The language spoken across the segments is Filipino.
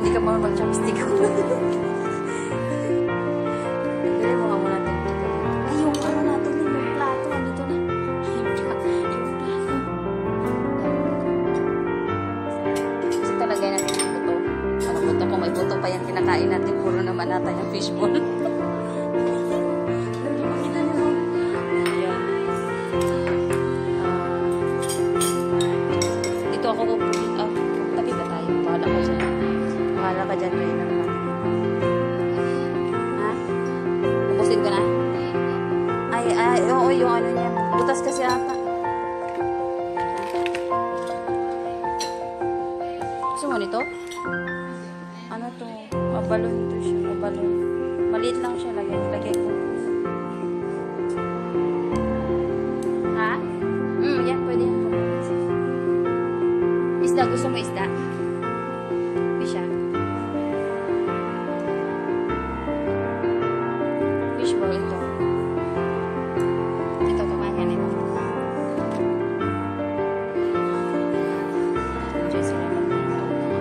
Hindi ka marunong mag-chopstick. Dali mo nga muna natin. Ay, yung ano natin, yung plato. Andito na. Yung plato. Gusto talaga natin yung buto. Ano buto? Kung may buto pa yan, kinakain natin. Puro naman natin yung fishball. Bahala ka dyan, Reyna. Ha? Ubusin ko na? Ay, oo, yung ano niya. Butas kasi ata. Gusto mo nito? Ano to? Mabalon to siya. Mabalon. Maliit lang siya. Lagay ko. Ha? Yan. Pwede yan. Isda. Gusto mo isda? Fisha. Fishball ito. Ito, kumain yan ito. Enjoy sila lang dito.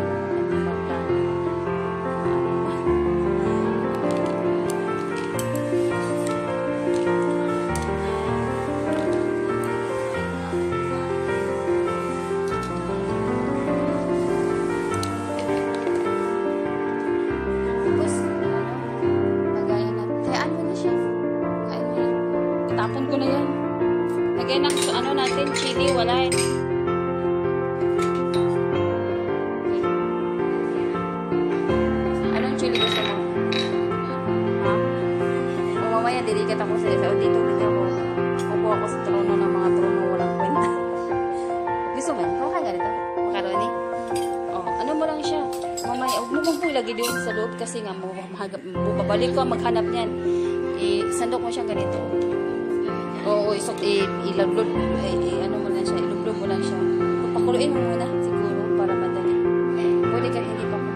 Tapon ko na yan. Lagay ng ano natin, chili, wala eh. Anong chili gusto mo? Ha? O mamaya, diligat ako sa isa. O dito ako. Upo ako sa trono ng mga trono walang kwenta. Gusto mo yan? Huwag ka ganito. Makaroni? O, ano mo lang siya. Mamaya, huwag mo kong ilagay doon sa loob kasi nga, babalik ko maghanap niyan. Sandok mo siya ganito. Oo, ilablod, ano mo lang siya, ilublog mo lang siya. Pakuluin mo muna, siguro, para madali. Pwede ka hindi pa